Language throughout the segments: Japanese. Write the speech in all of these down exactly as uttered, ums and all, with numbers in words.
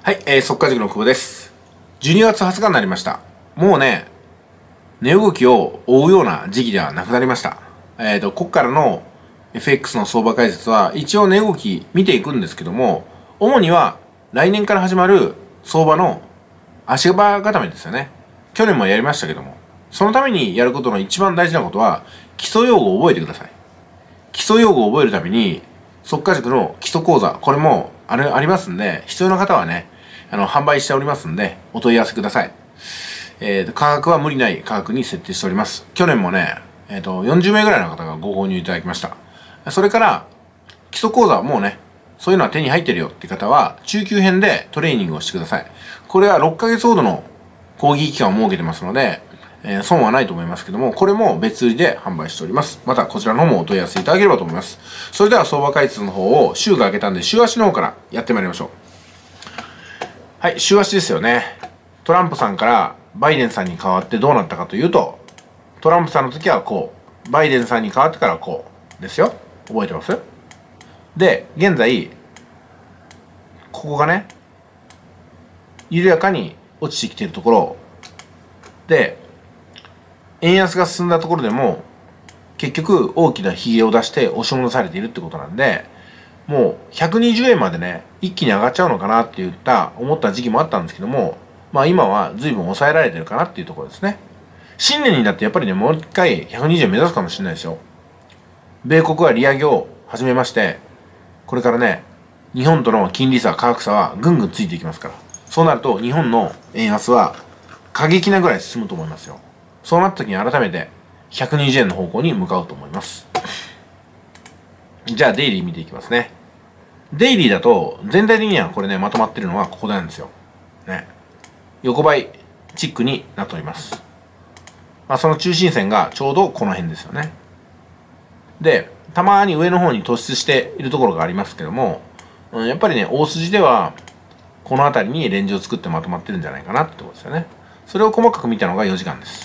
はい、えー、速稼塾の久保です。じゅうにがつはつかになりました。もうね、値動きを追うような時期ではなくなりました。えっと、ここからの エフエックス の相場解説は、一応値動き見ていくんですけども、主には来年から始まる相場の足場固めですよね。去年もやりましたけども、そのためにやることの一番大事なことは、基礎用語を覚えてください。基礎用語を覚えるために、速稼塾の基礎講座、これもあれありますんで、必要な方はね、あの、販売しておりますんで、お問い合わせください。えーと、価格は無理ない価格に設定しております。去年もね、えっと、よんじゅうめいぐらいの方がご購入いただきました。それから、基礎講座はもうね、そういうのは手に入ってるよって方は、中級編でトレーニングをしてください。これはろっかげつほどの講義期間を設けてますので、えー、損はないと思いますけども、これも別売りで販売しております。また、こちらの方もお問い合わせいただければと思います。それでは相場解説の方を週が明けたんで、週足の方からやってまいりましょう。はい、週足ですよね。トランプさんからバイデンさんに変わってどうなったかというと、トランプさんの時はこう、バイデンさんに変わってからこうですよ。覚えてます？で、現在、ここがね、緩やかに落ちてきているところで、円安が進んだところでも、結局大きなひげを出して押し戻されているってことなんで、もうひゃくにじゅうえんまでね、一気に上がっちゃうのかなって言った、思った時期もあったんですけども、まあ今は随分抑えられてるかなっていうところですね。新年になってやっぱりね、もう一回ひゃくにじゅうえん目指すかもしれないですよ。米国は利上げを始めまして、これからね、日本との金利差、価格差はぐんぐんついていきますから。そうなると日本の円安は過激なぐらい進むと思いますよ。そうなった時に改めてひゃくにじゅうえんの方向に向かうと思います。じゃあデイリー見ていきますね。デイリーだと全体的にはこれね、まとまってるのはここなんですよ。ね。横ばいチックになっております。まあ、その中心線がちょうどこの辺ですよね。で、たまに上の方に突出しているところがありますけども、うん、やっぱりね、大筋ではこの辺りにレンジを作ってまとまってるんじゃないかなってことですよね。それを細かく見たのがよじかんです。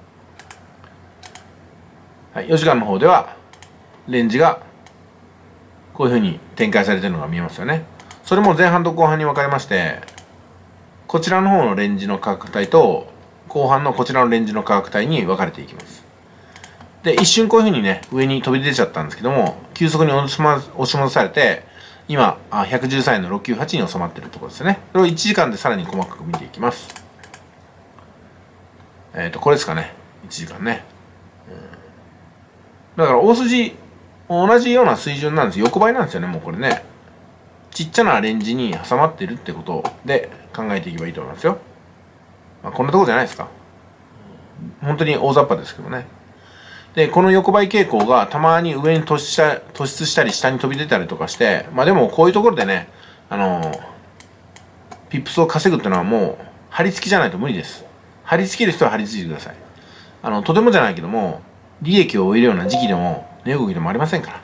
はい、よじかんの方ではレンジがこういうふうに展開されてるのが見えますよね。それも前半と後半に分かれまして、こちらの方のレンジの価格帯と後半のこちらのレンジの価格帯に分かれていきます。で、一瞬こういうふうにね、上に飛び出ちゃったんですけども、急速に押し戻されて、今、ひゃくじゅうさんえんのろくきゅうはちに収まっているところですよね。それをいちじかんでさらに細かく見ていきます。えっと、これですかね。いちじかんね。だから大筋、同じような水準なんです。横ばいなんですよね、もうこれね。ちっちゃなレンジに挟まってるってことで考えていけばいいと思いますよ。まあ、こんなとこじゃないですか。本当に大雑把ですけどね。で、この横ばい傾向がたまに上に突出した、突出したり下に飛び出たりとかして、まあでもこういうところでね、あのー、ピップスを稼ぐっていうのはもう、張り付きじゃないと無理です。張り付ける人は張り付いてください。あの、とてもじゃないけども、利益を得るような時期でも、値動きでもありませんから。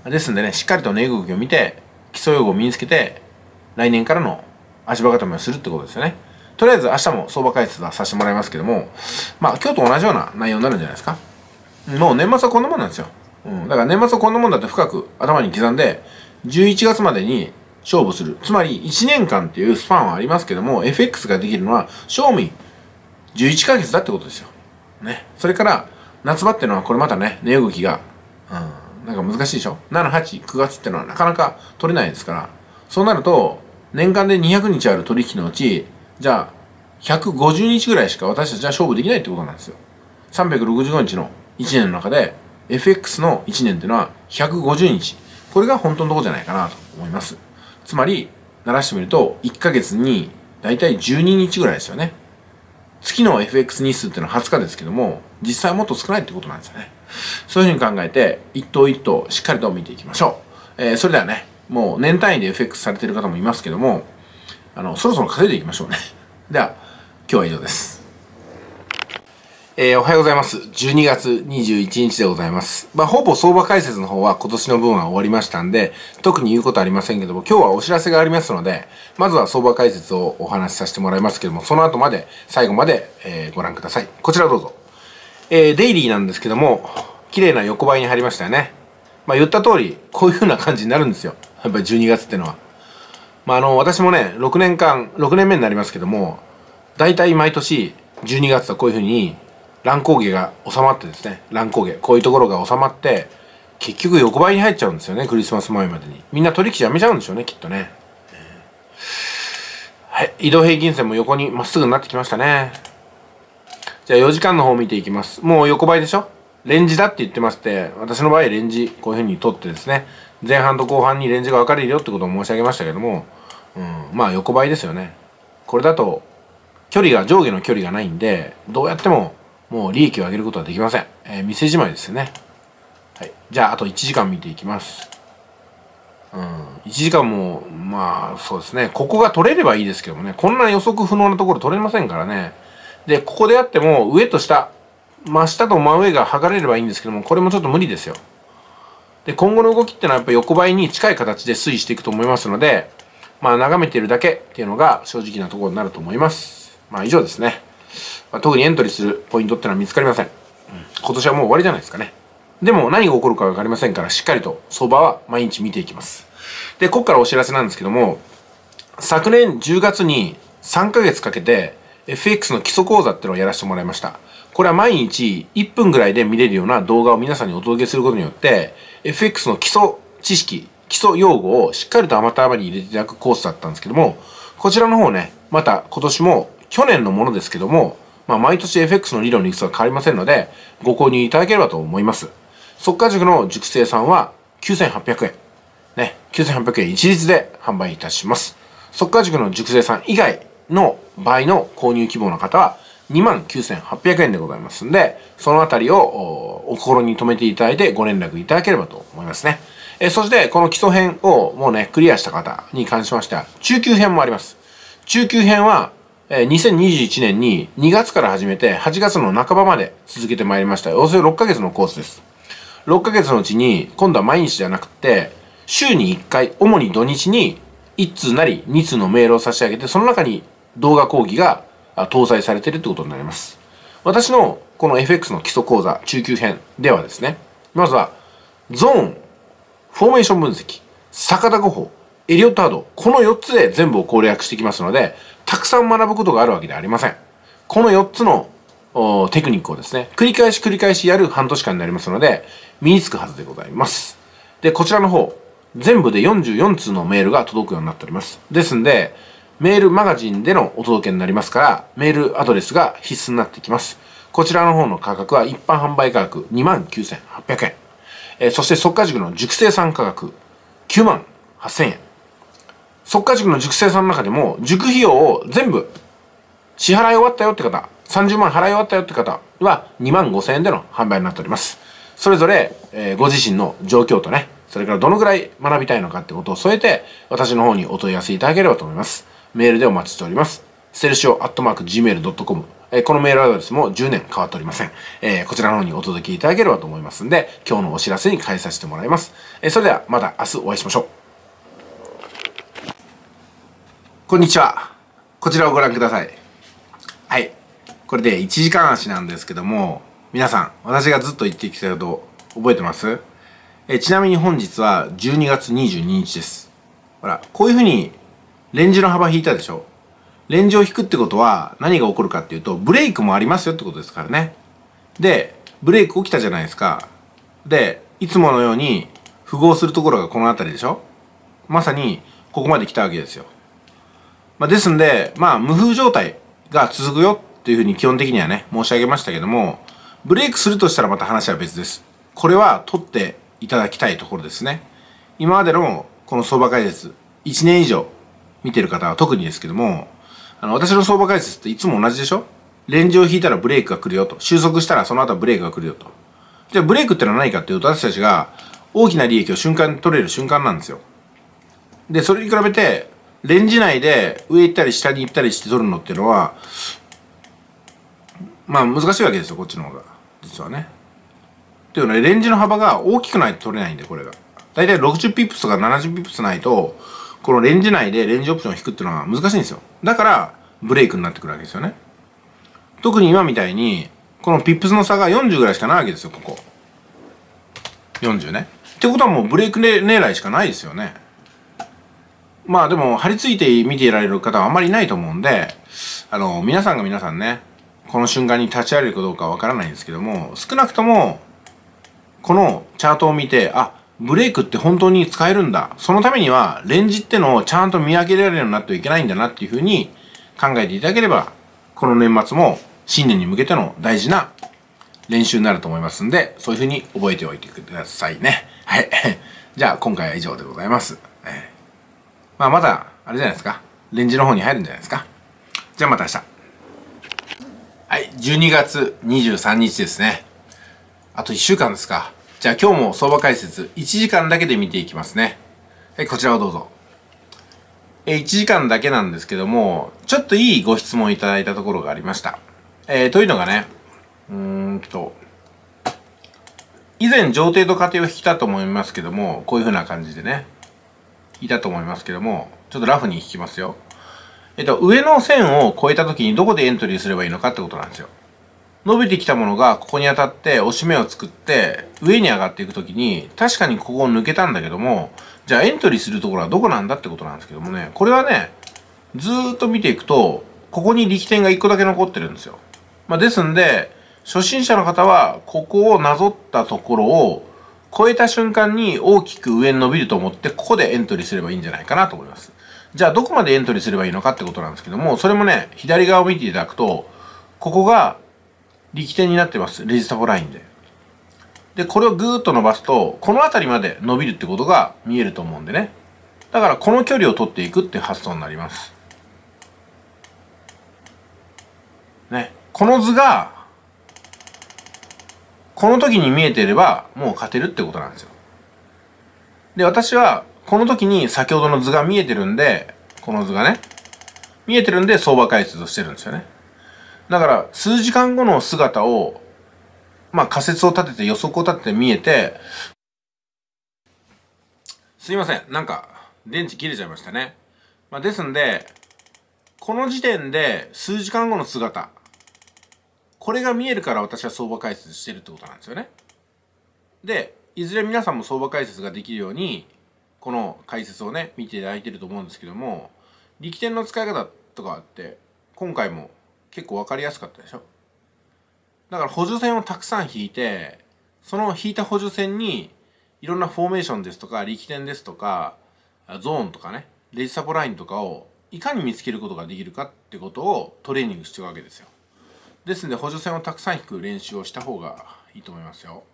ですんでね、しっかりと値動きを見て、基礎用語を身につけて、来年からの足場固めをするってことですよね。とりあえず明日も相場解説はさせてもらいますけども、まあ今日と同じような内容になるんじゃないですか。もう年末はこんなもんなんですよ。うん。だから年末はこんなもんだって深く頭に刻んで、じゅういちがつまでに勝負する。つまりいちねんかんっていうスパンはありますけども、エフエックス ができるのは、賞味じゅういっかげつだってことですよ。ね。それから、夏場っていうのはこれまたね、値動きが、うん、なんか難しいでしょ。なな、はち、くがつっていうのはなかなか取れないですから、そうなると、年間でにひゃくにちある取引のうち、じゃあ、ひゃくごじゅうにちぐらいしか私たちは勝負できないってことなんですよ。さんびゃくろくじゅうごにちのいちねんの中で、エフエックス のいちねんっていうのはひゃくごじゅうにち。これが本当のところじゃないかなと思います。つまり、ならしてみると、いっかげつにだいたいじゅうににちぐらいですよね。月の エフエックス 日数っていうのははつかですけども、実際はもっと少ないってことなんですよね。そういうふうに考えて、一頭一頭しっかりと見ていきましょう。えー、それではね、もう年単位で エフエックス されている方もいますけども、あの、そろそろ稼いでいきましょうね。では、今日は以上です。えー、おはようございます。じゅうにがつにじゅういちにちでございます。まあ、ほぼ相場解説の方は今年の分は終わりましたんで、特に言うことはありませんけども、今日はお知らせがありますので、まずは相場解説をお話しさせてもらいますけども、その後まで、最後まで、えー、ご覧ください。こちらどうぞ。えー、デイリーなんですけども、綺麗な横ばいに入りましたよね。まあ、言った通り、こういう風な感じになるんですよ。やっぱりじゅうにがつってのは。 まあ、あの、私もね、ろくねんかん、ろくねんめになりますけども、大体毎年じゅうにがつはこういうふうに乱高下が収まってですね、乱高下、こういうところが収まって、結局横ばいに入っちゃうんですよね、クリスマス前までに。みんな取引やめちゃうんでしょうね、きっとね。はい、移動平均線も横にまっすぐになってきましたね。じゃあよじかんの方を見ていきます。もう横ばいでしょ？レンジだって言ってまして、私の場合レンジ、こういうふうに取ってですね、前半と後半にレンジが分かれるよってことを申し上げましたけども、うん、まあ横ばいですよね。これだと、距離が、上下の距離がないんで、どうやってももう利益を上げることはできません。えー、店じまいですよね。はい。じゃああといちじかん見ていきます。うん、いちじかんも、まあ、そうですね。ここが取れればいいですけどもね。こんな予測不能なところ取れませんからね。で、ここであっても、上と下、真下と真上が剥がれればいいんですけども、これもちょっと無理ですよ。で、今後の動きってのはやっぱ横ばいに近い形で推移していくと思いますので、まあ、眺めているだけっていうのが正直なところになると思います。まあ、以上ですね。まあ、特にエントリーするポイントってのは見つかりません。うん、今年はもう終わりじゃないですかね。でも何が起こるか分かりませんから、しっかりと相場は毎日見ていきます。で、ここからお知らせなんですけども、昨年じゅうがつにさんかげつかけて エフエックス の基礎講座っていうのをやらせてもらいました。これは毎日いっぷんぐらいで見れるような動画を皆さんにお届けすることによって、エフエックス の基礎知識、基礎用語をしっかりと頭に入れていただくコースだったんですけども、こちらの方ね、また今年も去年のものですけども、まあ毎年 エフエックス の理論の理屈は変わりませんので、ご購入いただければと思います。速稼塾の塾生さんはきゅうせんはっぴゃくえん。ね、きゅうせんはっぴゃくえん一律で販売いたします。速稼塾の塾生さん以外の場合の購入希望の方はにまんきゅうせんはっぴゃくえんでございますんで、そのあたりをお心に留めていただいてご連絡いただければと思いますね。えそして、この基礎編をもうね、クリアした方に関しましては、中級編もあります。中級編は、えにせんにじゅういちねんににがつから始めてはちがつの半ばまで続けてまいりました。およそろっかげつのコースです。ろっかげつのうちに、今度は毎日じゃなくて、週にいっかい、主に土日にいっつうなりにつうのメールを差し上げて、その中に動画講義が搭載されているってことになります。私のこの エフエックス の基礎講座中級編ではですね、まずはゾーン、フォーメーション分析、逆田誤報、エリオットハード、このよっつで全部を攻略していきますので、たくさん学ぶことがあるわけではありません。このよっつのテクニックをですね、繰り返し繰り返しやる半年間になりますので、身につくはずでございます。で、こちらの方、全部でよんじゅうよんつうのメールが届くようになっております。ですんで、メールマガジンでのお届けになりますから、メールアドレスが必須になってきます。こちらの方の価格は一般販売価格にまんきゅうせんはっぴゃくえん。えー、そして速稼塾の塾生さん価格きゅうまんはっせんえん。速稼塾の塾生さんの中でも、塾費用を全部支払い終わったよって方、さんじゅうまん払い終わったよって方はにまんごせんえんでの販売になっております。それぞれ、えー、ご自身の状況とね、それからどのぐらい学びたいのかってことを添えて、私の方にお問い合わせいただければと思います。メールでお待ちしております。セルシオアットマーク ジーメールドットコム。えー、このメールアドレスもじゅうねん変わっておりません。えー、こちらの方にお届けいただければと思いますんで、今日のお知らせに変えさせてもらいます。えー、それではまた明日お会いしましょう。こんにちは。こちらをご覧ください。はい。これでいちじかん足なんですけども、皆さん、私がずっと言ってきたこと覚えてます？えちなみに本日はじゅうにがつにじゅうににちです。ほら、こういうふうにレンジの幅引いたでしょ。レンジを引くってことは何が起こるかっていうと、ブレイクもありますよってことですからね。で、ブレイク起きたじゃないですか。で、いつものように符合するところがこの辺りでしょ。まさにここまで来たわけですよ。まあ、ですんで、まあ、無風状態が続くよっていうふうに基本的にはね、申し上げましたけども、ブレイクするとしたらまた話は別です。これは取っていただきたいところですね。今までのこの相場解説、いちねん以上見てる方は特にですけども、あの、私の相場解説っていつも同じでしょ？レンジを引いたらブレイクが来るよと。収束したらその後はブレイクが来るよと。じゃあブレイクってのは何かっていうと、私たちが大きな利益を瞬間に取れる瞬間なんですよ。で、それに比べて、レンジ内で上行ったり下に行ったりして取るのっていうのは、まあ難しいわけですよ、こっちの方が。実はね。というのは、レンジの幅が大きくないと取れないんで、これが。だいたいろくじゅうピップスとかななじゅうピップスないと、このレンジ内でレンジオプションを引くっていうのは難しいんですよ。だから、ブレイクになってくるわけですよね。特に今みたいに、このピップスの差がよんじゅうぐらいしかないわけですよ、ここ。よんじゅうね。ってことはもうブレイク狙いしかないですよね。 まあでも、張り付いて見ていられる方はあんまりいないと思うんで、あの、皆さんが皆さんね、この瞬間に立ち会えるかどうかわからないんですけども、少なくとも、このチャートを見て、あ、ブレイクって本当に使えるんだ。そのためには、レンジってのをちゃんと見分けられるようになってはいけないんだなっていうふうに考えていただければ、この年末も新年に向けての大事な練習になると思いますんで、そういうふうに覚えておいてくださいね。はい。じゃあ、今回は以上でございます。えー、まあ、まだ、あれじゃないですか。レンジの方に入るんじゃないですか。じゃあまた明日。はい。じゅうにがつにじゅうさんにちですね。あといっしゅうかんですか。じゃあ今日も相場解説いちじかんだけで見ていきますね。はい、こちらをどうぞ。え、いちじかんだけなんですけども、ちょっといいご質問いただいたところがありました。えー、というのがね、うーんと、以前上底と仮定を引いたと思いますけども、こういう風な感じでね、引いたと思いますけども、ちょっとラフに引きますよ。えっと、上の線を越えた時にどこでエントリーすればいいのかってことなんですよ。伸びてきたものがここに当たって押し目を作って上に上がっていくときに確かにここを抜けたんだけども、じゃあエントリーするところはどこなんだってことなんですけどもね、これはね、ずーっと見ていくとここに力点がいっこだけ残ってるんですよ。まあ、ですんで初心者の方はここをなぞったところを超えた瞬間に大きく上に伸びると思ってここでエントリーすればいいんじゃないかなと思います。じゃあどこまでエントリーすればいいのかってことなんですけども、それもね、左側を見ていただくとここが力点になってます。レジスタボラインで。で、これをぐーっと伸ばすと、この辺りまで伸びるってことが見えると思うんでね。だからこの距離を取っていくっていう発想になります。ね。この図が、この時に見えていれば、もう勝てるってことなんですよ。で、私は、この時に先ほどの図が見えてるんで、この図がね、見えてるんで相場解説をしてるんですよね。だから、数時間後の姿を、まあ仮説を立てて予測を立てて見えて、すいません。なんか、電池切れちゃいましたね。まあですんで、この時点で数時間後の姿、これが見えるから私は相場解説してるってことなんですよね。で、いずれ皆さんも相場解説ができるように、この解説をね、見ていただいてると思うんですけども、力点の使い方とかって、今回も結構わかりやすかったでしょ。だから補助線をたくさん引いて、その引いた補助線にいろんなフォーメーションですとか力点ですとかゾーンとかね、レジサポラインとかをいかに見つけることができるかってことをトレーニングしていくわけですよ。ですので補助線をたくさん引く練習をした方がいいと思いますよ。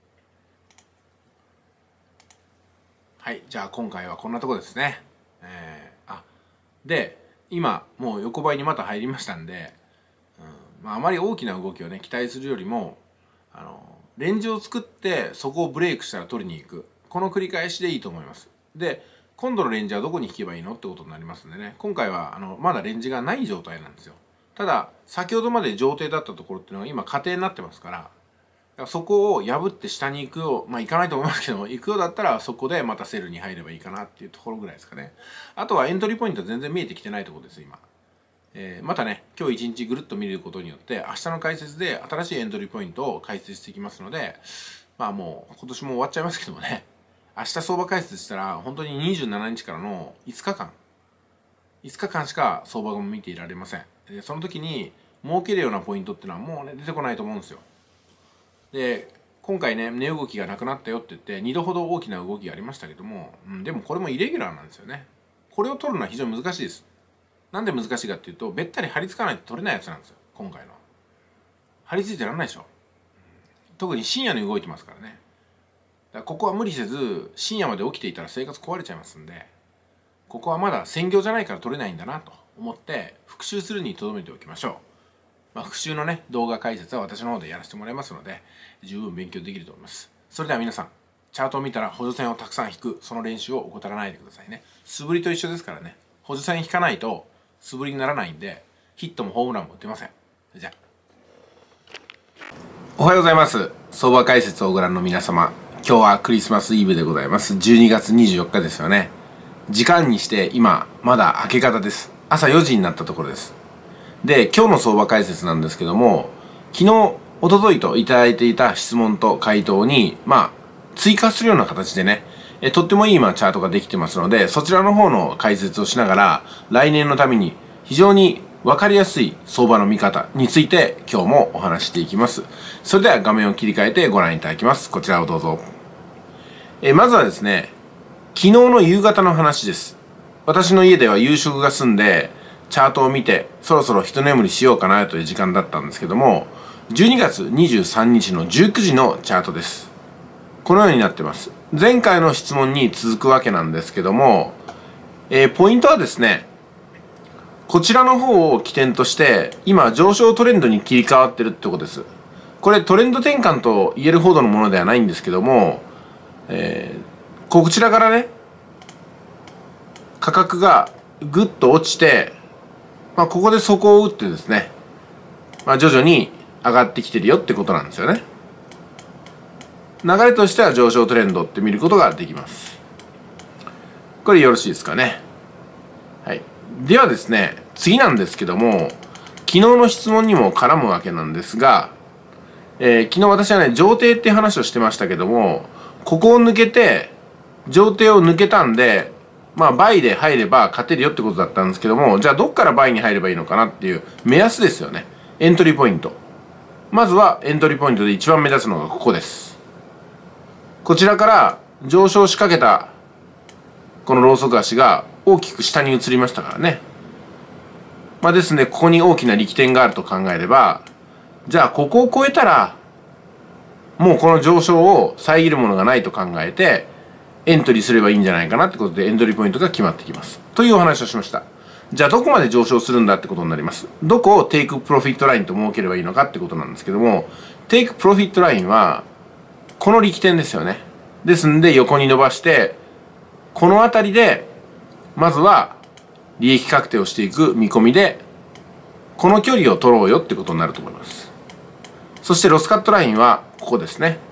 はい、じゃあ今回はこんなとこですね。えー、あで今もう横ばいにまた入りましたんで、うん、まあ、あまり大きな動きをね期待するよりも、あのレンジを作ってそこをブレイクしたら取りに行く、この繰り返しでいいと思います。で今度のレンジはどこに引けばいいのってことになりますんでね、今回はあのまだレンジがない状態なんですよ。ただ先ほどまで上底だったところっていうのは今下底になってますから、だからそこを破って下に行くよう、まあ行かないと思いますけども、行くようだったらそこでまたセルに入ればいいかなっていうところぐらいですかね。あとはエントリーポイントは全然見えてきてないところです今。えー、またね、今日一日ぐるっと見ることによって明日の解説で新しいエントリーポイントを解説していきますので、まあもう今年も終わっちゃいますけどもね、明日相場解説したら本当ににじゅうしちにちからのいつかかんいつかかんしか相場が見ていられません。でその時に儲けるようなポイントっていうのはもうね出てこないと思うんですよ。で今回ね、値動きがなくなったよって言ってにどほど大きな動きがありましたけども、うん、でもこれもイレギュラーなんですよね。これを取るのは非常に難しいです。なんで難しいかっていうと、べったり張り付かないと取れないやつなんですよ今回の。張り付いてらんないでしょ。特に深夜に動いてますからね。だからここは無理せず深夜まで起きていたら生活壊れちゃいますんで、ここはまだ専業じゃないから取れないんだなと思って復習するにとどめておきましょう。まあ、復習のね動画解説は私の方でやらせてもらいますので十分勉強できると思います。それでは皆さん、チャートを見たら補助線をたくさん引く、その練習を怠らないでくださいね。素振りと一緒ですからね。補助線引かないと素振りにならないんで、ヒットもホームランも打てません。じゃあおはようございます。相場解説をご覧の皆様、今日はクリスマスイブでございます。じゅうにがつにじゅうよっかですよね。時間にして今まだ明け方です。朝よじになったところです。で今日の相場解説なんですけども、昨日一昨日といただいていた質問と回答にまあ追加するような形でね、 えとってもいい今チャートができてますので、そちらの方の解説をしながら、来年のために非常に分かりやすい相場の見方について今日もお話していきます。それでは画面を切り替えてご覧いただきます。こちらをどうぞ。えまずはですね、昨日の夕方の話です。私の家では夕食が済んで、チャートを見て、そろそろ一眠りしようかなという時間だったんですけども、じゅうにがつにじゅうさんにちのじゅうくじのチャートです。このようになってます。前回の質問に続くわけなんですけども、えー、ポイントはですね、こちらの方を起点として、今上昇トレンドに切り替わってるってことです。これトレンド転換と言えるほどのものではないんですけども、えー、こちらからね、価格がぐっと落ちて、まあ、ここで底を打ってですね、まあ、徐々に上がってきてるよってことなんですよね。流れとしては上昇トレンドって見ることができます。これよろしいですかね。はい。ではですね、次なんですけども、昨日の質問にも絡むわけなんですが、えー、昨日私はね、上底って話をしてましたけども、ここを抜けて、上底を抜けたんで、まあ、倍で入れば勝てるよってことだったんですけども、じゃあどっから倍に入ればいいのかなっていう目安ですよね。エントリーポイント。まずはエントリーポイントで一番目立つのがここです。こちらから上昇しかけたこのローソク足が大きく下に移りましたからね。まあですね、ここに大きな力点があると考えれば、じゃあここを超えたら、もうこの上昇を遮るものがないと考えて、エントリーすればいいんじゃないかなってことでエントリーポイントが決まってきます。というお話をしました。じゃあどこまで上昇するんだってことになります。どこをテイクプロフィットラインと設ければいいのかってことなんですけども、テイクプロフィットラインは、この力点ですよね。ですんで横に伸ばして、この辺りで、まずは利益確定をしていく見込みで、この距離を取ろうよってことになると思います。そしてロスカットラインはここですね。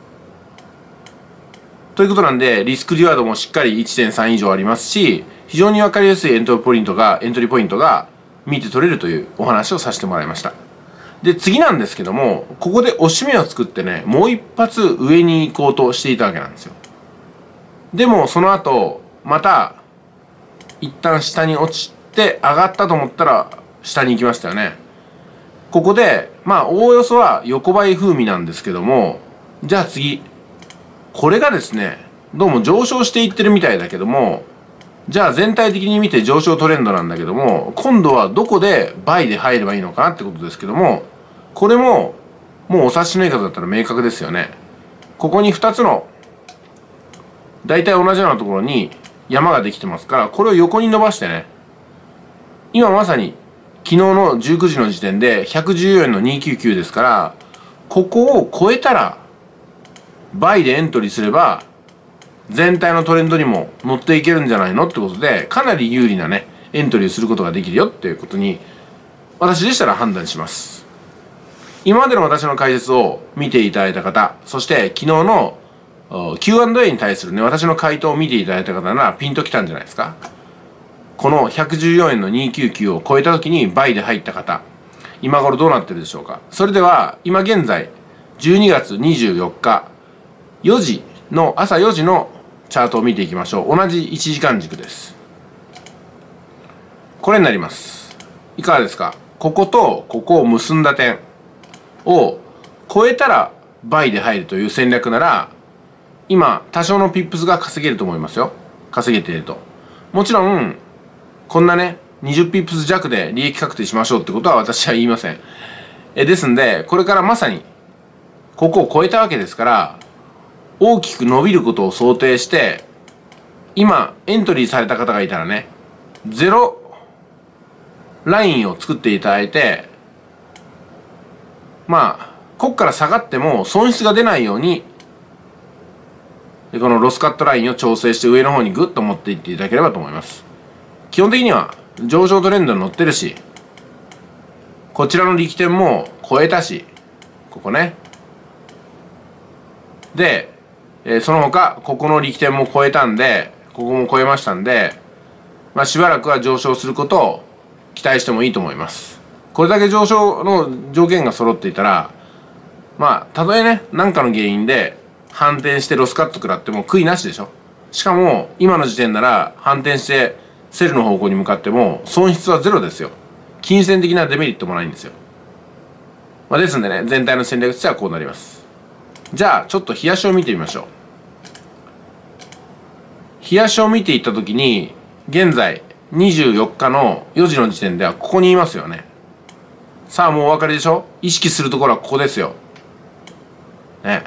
ということなんで、リスクリワードもしっかり いってんさん 以上ありますし、非常に分かりやすいエントリーポイントが、エントリーポイントが見て取れるというお話をさせてもらいました。で、次なんですけども、ここで押し目を作ってね、もう一発上に行こうとしていたわけなんですよ。でも、その後、また、一旦下に落ちて上がったと思ったら、下に行きましたよね。ここで、まあ、おおよそは横ばい風味なんですけども、じゃあ次、これがですね、どうも上昇していってるみたいだけども、じゃあ全体的に見て上昇トレンドなんだけども、今度はどこで倍で入ればいいのかなってことですけども、これも、もうお察しのいい方だったら明確ですよね。ここにふたつの、大体同じようなところに山ができてますから、これを横に伸ばしてね、今まさに昨日のじゅうくじの時点でひゃくじゅうよえんのにひゃくきゅうじゅうきゅうですから、ここを超えたら、倍でエントリーすれば、全体のトレンドにも乗っていけるんじゃないのってことで、かなり有利なね、エントリーすることができるよっていうことに、私でしたら判断します。今までの私の解説を見ていただいた方、そして昨日の キューアンドエー に対するね、私の回答を見ていただいた方ならピンときたんじゃないですか。このひゃくじゅうよえんのにひゃくきゅうじゅうきゅうを超えた時に倍で入った方、今頃どうなってるでしょうか。それでは、今現在、じゅうにがつにじゅうよっか、よじの、朝よじのチャートを見ていきましょう。同じいちじかん軸です。これになります。いかがですか。こことここを結んだ点を超えたら倍で入るという戦略なら、今多少のピップスが稼げると思いますよ。稼げていると。もちろん、こんなね、にじゅうピップス弱で利益確定しましょうってことは私は言いません。えですんで、これからまさにここを超えたわけですから、大きく伸びることを想定して、今エントリーされた方がいたらね、ゼロラインを作っていただいて、まあここから下がっても損失が出ないように、このロスカットラインを調整して上の方にグッと持っていっていただければと思います。基本的には上昇トレンドに乗ってるし、こちらの力点も超えたし、ここね。で、えー、その他、ここの力点も超えたんで、ここも超えましたんで、まあしばらくは上昇することを期待してもいいと思います。これだけ上昇の条件が揃っていたら、まあ、たとえね、何かの原因で反転してロスカット食らっても悔いなしでしょ。 しかも今の時点なら反転してセルの方向に向かっても損失はゼロですよ。金銭的なデメリットもないんですよ。まあ、ですんでね、全体の戦略としてはこうなります。じゃあちょっと冷やしを見てみましょう。冷やしを見ていった時に現在にじゅうよっかのよじの時点ではここにいますよね。さあもうお分かりでしょ。意識するところはここですよ。ね。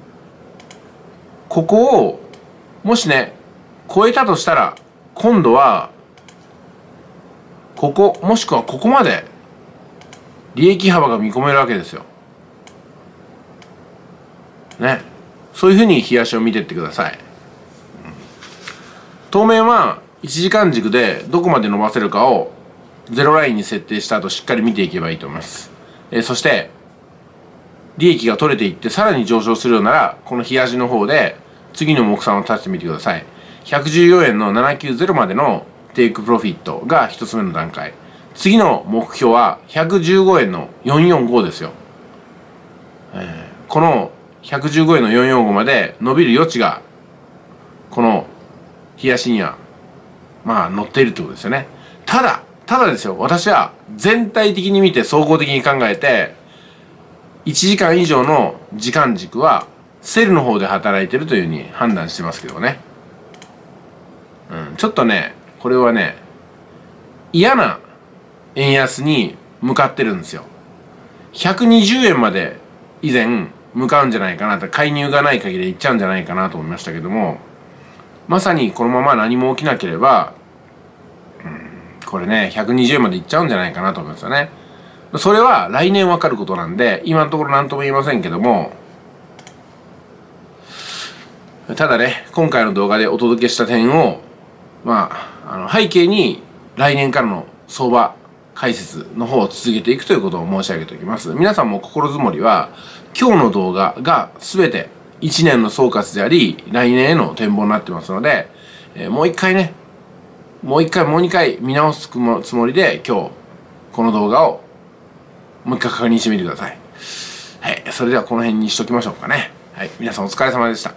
ここをもしね超えたとしたら今度はここもしくはここまで利益幅が見込めるわけですよ。ね。そういうふうに冷やしを見てってください。当面はいちじかん軸でどこまで伸ばせるかをゼロラインに設定した後しっかり見ていけばいいと思います。えー、そして利益が取れていってさらに上昇するようならこの冷やしの方で次の目算を立ててみてください。ひゃくじゅうよえんのななひゃくきゅうじゅうまでのテイクプロフィットがひとつめの段階。次の目標はひゃくじゅうごえんのよんひゃくよんじゅうごですよ。えー、このひゃくじゅうごえんのよんひゃくよんじゅうごまで伸びる余地がこの冷やしにはまあ乗っているってことですよね。ただただですよ、私は全体的に見て総合的に考えていちじかん以上の時間軸はセルの方で働いてるというふうに判断してますけどね。うん、ちょっとねこれはね嫌な円安に向かってるんですよ。ひゃくにじゅうえんまで以前向かうんじゃないかなと、介入がない限りいっちゃうんじゃないかなと思いましたけども、まさにこのまま何も起きなければ、うん、これねひゃくにじゅうえんまでいっちゃうんじゃないかなと思いますよね。それは来年わかることなんで今のところ何とも言えませんけども、ただね今回の動画でお届けした点をまああの背景に来年からの相場解説の方を続けていくということを申し上げておきます。皆さんも心づもりは今日の動画が全ていちねんの総括であり来年への展望になってますので、えー、もう一回ねもう一回もう二回見直すつもりで今日この動画をもう一回確認してみてください。はい、それではこの辺にしときましょうかね。はい、皆さんお疲れ様でした。